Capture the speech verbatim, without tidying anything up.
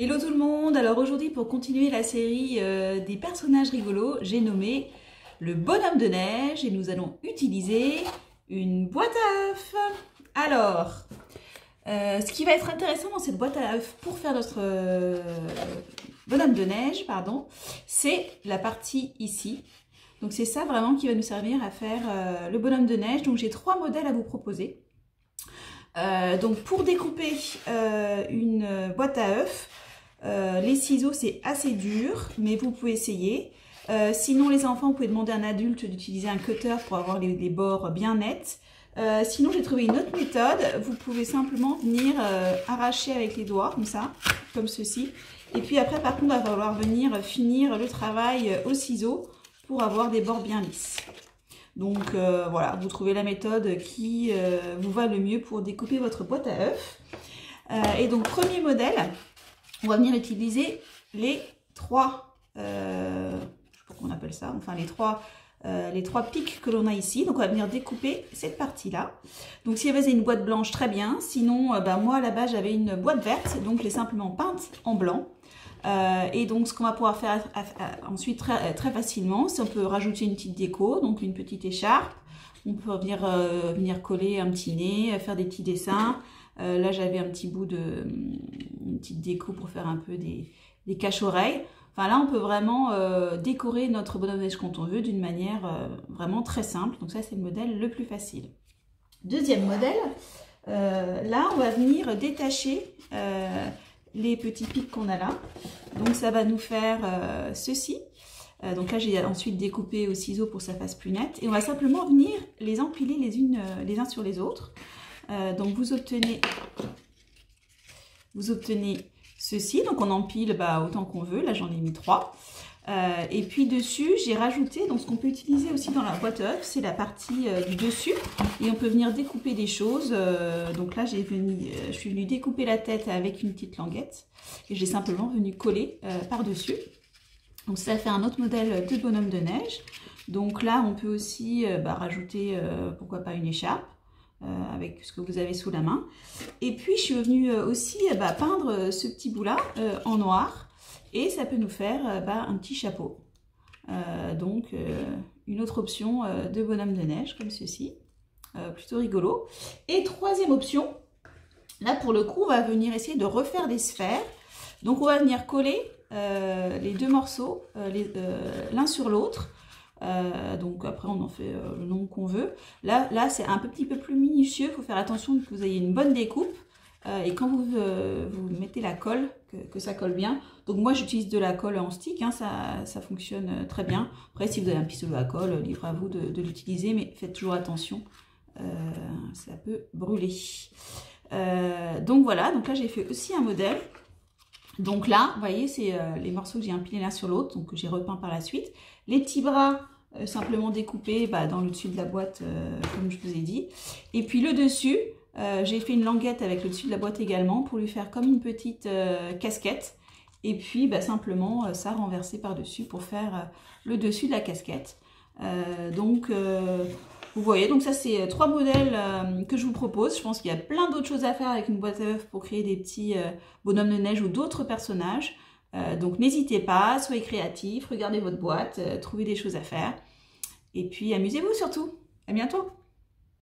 Hello tout le monde, alors aujourd'hui pour continuer la série euh, des personnages rigolos, j'ai nommé le bonhomme de neige et nous allons utiliser une boîte à œufs. Alors, euh, ce qui va être intéressant dans cette boîte à œufs pour faire notre euh, bonhomme de neige, pardon, c'est la partie ici. Donc c'est ça vraiment qui va nous servir à faire euh, le bonhomme de neige. Donc j'ai trois modèles à vous proposer. Euh, donc pour découper euh, une boîte à œufs, euh, les ciseaux c'est assez dur, mais vous pouvez essayer. Euh, sinon les enfants, vous pouvez demander à un adulte d'utiliser un cutter pour avoir les, les bords bien nets. Euh, sinon j'ai trouvé une autre méthode, vous pouvez simplement venir euh, arracher avec les doigts comme ça, comme ceci. Et puis après par contre il va falloir venir finir le travail au ciseau pour avoir des bords bien lisses. Donc euh, voilà, vous trouvez la méthode qui euh, vous va le mieux pour découper votre boîte à œufs. Euh, et donc premier modèle, on va venir utiliser les trois, euh, je sais pas comment on appelle ça, enfin les trois, euh, les trois pics que l'on a ici. Donc on va venir découper cette partie-là. Donc si vous avez une boîte blanche, très bien. Sinon, euh, bah, moi là-bas j'avais une boîte verte, donc je l'ai simplement peinte en blanc. Euh, et donc ce qu'on va pouvoir faire à, à, à, ensuite très, très facilement, c'est on peut rajouter une petite déco, donc une petite écharpe, on peut venir, euh, venir coller un petit nez, faire des petits dessins. Euh, là j'avais un petit bout de une petite déco pour faire un peu des, des cache-oreilles. Enfin là on peut vraiment euh, décorer notre bonhomme de neige quand on veut d'une manière euh, vraiment très simple. Donc ça c'est le modèle le plus facile. Deuxième modèle, euh, là on va venir détacher euh, les petits pics qu'on a là. Donc ça va nous faire euh, ceci. Euh, donc là j'ai ensuite découpé au ciseau pour que ça fasse plus net. Et on va simplement venir les empiler les unes euh, les uns sur les autres. Euh, donc vous obtenez vous obtenez ceci. Donc on empile bah, autant qu'on veut. Là j'en ai mis trois. Euh, et puis dessus j'ai rajouté, donc ce qu'on peut utiliser aussi dans la boîte à œufs, c'est la partie euh, du dessus, et on peut venir découper des choses. Euh, donc là j'ai venu, euh, je suis venue découper la tête avec une petite languette et j'ai simplement venu coller euh, par dessus. Donc ça fait un autre modèle de bonhomme de neige. Donc là on peut aussi euh, bah, rajouter euh, pourquoi pas une écharpe euh, avec ce que vous avez sous la main. Et puis je suis venue aussi euh, bah, peindre ce petit bout là euh, en noir. Et ça peut nous faire euh, bah, un petit chapeau. Euh, donc, euh, une autre option euh, de bonhomme de neige, comme ceci. Euh, plutôt rigolo. Et troisième option, là pour le coup, on va venir essayer de refaire des sphères. Donc, on va venir coller euh, les deux morceaux euh, euh, l'un sur l'autre. Euh, donc, après, on en fait euh, le nombre qu'on veut. Là, là c'est un petit peu plus minutieux. Il faut faire attention que vous ayez une bonne découpe. Euh, et quand vous, euh, vous mettez la colle, que, que ça colle bien. Donc moi j'utilise de la colle en stick, hein, ça, ça fonctionne très bien. Après si vous avez un pistolet à colle, libre à vous de, de l'utiliser, mais faites toujours attention, euh, ça peut brûler. Euh, donc voilà, donc là j'ai fait aussi un modèle. Donc là, vous voyez, c'est euh, les morceaux que j'ai empilés l'un sur l'autre, donc que j'ai repeint par la suite. Les petits bras, euh, simplement découpés bah, dans le dessus de la boîte, euh, comme je vous ai dit. Et puis le dessus, Euh, j'ai fait une languette avec le dessus de la boîte également pour lui faire comme une petite euh, casquette. Et puis bah, simplement euh, ça renversé par-dessus pour faire euh, le dessus de la casquette. Euh, donc euh, vous voyez, donc ça c'est trois modèles euh, que je vous propose. Je pense qu'il y a plein d'autres choses à faire avec une boîte à œufs pour créer des petits euh, bonhommes de neige ou d'autres personnages. Euh, donc n'hésitez pas, soyez créatifs, regardez votre boîte, euh, trouvez des choses à faire. Et puis amusez-vous surtout. À bientôt!